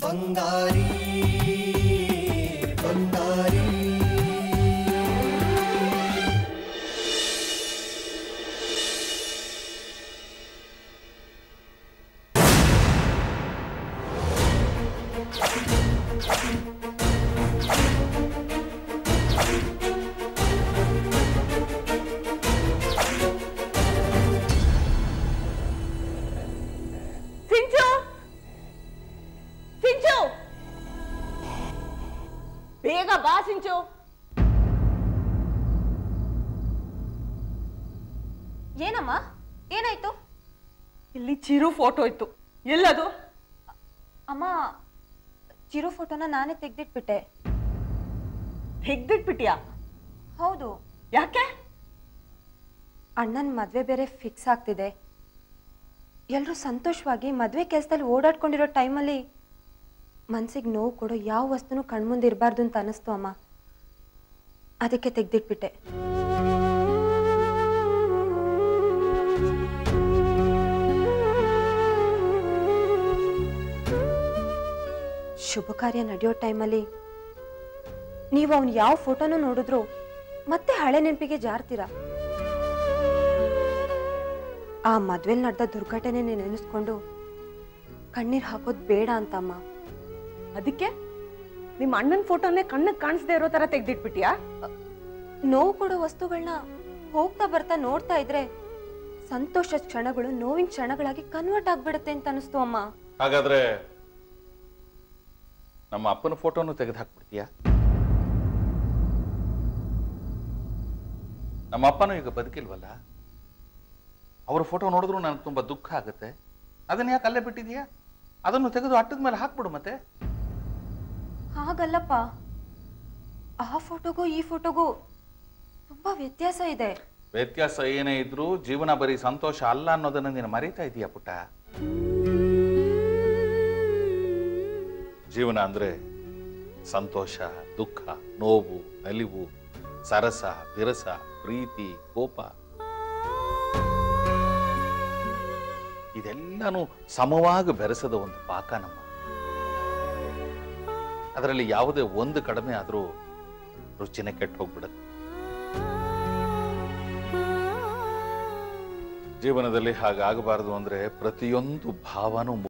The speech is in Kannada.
ಬಂಗಾರಿ ಬಂಗಾರಿ ಬೇಗ ಬಾ ಸಿಂಚು. ಏನಮ್ಮ, ಏನಾಯ್ತು? ಇಲ್ಲಿ ಚಿರು ಫೋಟೋ ಇತ್ತು, ಎಲ್ಲದು? ಅಮ್ಮ, ಚಿರು ಫೋಟೋನ ನಾನೇ ತೆಗ್ದಿಟ್ಬಿಟ್ಟೆ. ತೆಗ್ದಿಟ್ಬಿಟ್ಯಾ? ಹೌದು. ಯಾಕೆ? ಅಣ್ಣನ ಮದ್ವೆ ಬೇರೆ ಫಿಕ್ಸ್ ಆಗ್ತಿದೆ. ಎಲ್ಲರೂ ಸಂತೋಷವಾಗಿ ಮದ್ವೆ ಕೆಲಸದಲ್ಲಿ ಓಡಾಡ್ಕೊಂಡಿರೋ ಟೈಮಲ್ಲಿ ಮನ್ಸಿಗೆ ನೋವು ಕೊಡೋ ಯಾವ ವಸ್ತುನೂ ಕಣ್ಮುಂದೆ ಇರಬಾರ್ದು ಅಂತ ಅನಿಸ್ತು ಅಮ್ಮ. ಅದಕ್ಕೆ ತೆಗ್ದಿಟ್ಬಿಟ್ಟೆ. ಶುಭ ಕಾರ್ಯ ನಡೆಯೋ ಟೈಮಲ್ಲಿ ನೀವು ಅವನು ಯಾವ ಫೋಟೋನೂ ನೋಡಿದ್ರು ಮತ್ತೆ ಹಳೆ ನೆನಪಿಗೆ ಜಾರ್ತೀರಾ. ಆ ಮದ್ವೆಲ್ ನಡೆದ ದುರ್ಘಟನೆ ನೆನೆಸ್ಕೊಂಡು ಕಣ್ಣೀರ್ ಹಾಕೋದ್ ಬೇಡ ಅಂತಮ್ಮ. ಅದಕ್ಕೆ ನಿಮ್ಮ ಅಣ್ಣನ ಫೋಟೋನೇ ಕಣ್ಣಿಗೆ ಕಾಣಿಸದೆ ಇರೋ ತರ ತೆಗ್ದಿಟ್ಬಿಟ್ಯಾ? ನೋವು ಕೊಡೋ ವಸ್ತುಗಳನ್ನ ಹೋಗ್ತಾ ಬರ್ತಾ ನೋಡ್ತಾ ಇದ್ರೆ ಸಂತೋಷದ ಕ್ಷಣಗಳು ನೋವಿನ ಕ್ಷಣಗಳಾಗಿ ಕನ್ವರ್ಟ್ ಆಗ್ಬಿಡುತ್ತೆ ಅಂತ ಅನಿಸ್ತು ಅಮ್ಮ. ಹಾಗಾದ್ರೆ ನಮ್ಮ ಅಪ್ಪನ ಫೋಟೋನು ತೆಗೆದು ಹಾಕ್ಬಿಡ್ತೀಯಾ? ನಮ್ಮ ಅಪ್ಪನೂ ಈಗ ಬದುಕಿಲ್ವಲ್ಲ, ಅವ್ರ ಫೋಟೋ ನೋಡಿದ್ರು ನನಗೆ ತುಂಬಾ ದುಃಖ ಆಗುತ್ತೆ. ಅದನ್ನ ಯಾಕೆ ಅಲ್ಲೇ ಬಿಟ್ಟಿದ್ಯಾ? ಅದನ್ನು ತೆಗೆದು ಅಟ್ಟದ ಮೇಲೆ ಹಾಕ್ಬಿಡು. ಮತ್ತೆ ಹಾಗಲ್ಲಪ್ಪ, ಆ ಫೋಟೋಗೂ ಈ ಫೋಟೋಗೂ ತುಂಬಾ ವ್ಯತ್ಯಾಸ ಇದೆ. ವ್ಯತ್ಯಾಸ ಏನೇ ಇದ್ರೂ ಜೀವನ ಬರೀ ಸಂತೋಷ ಅಲ್ಲ ಅನ್ನೋದನ್ನ ನೀನು ಮರೀತಾ ಇದೀಯ ಪುಟ್ಟ. ಜೀವನ ಅಂದ್ರೆ ಸಂತೋಷ, ದುಃಖ, ನೋವು, ನಲಿವು, ಸರಸ, ವಿರಸ, ಪ್ರೀತಿ, ಕೋಪ, ಇದೆಲ್ಲನೂ ಸಮವಾಗಿ ಬೆರೆಸದ ಒಂದು ಪಾಕ ನಮ್ಮ. ಅದರಲ್ಲಿ ಯಾವುದೇ ಒಂದು ಕಡಿಮೆ ಆದ್ರೂ ರುಚಿನೇ ಕೆಟ್ಟು ಹೋಗ್ಬಿಡುತ್ತೆ. ಜೀವನದಲ್ಲಿ ಹಾಗಾಗಬಾರದು ಅಂದ್ರೆ ಪ್ರತಿಯೊಂದು ಭಾವನೂ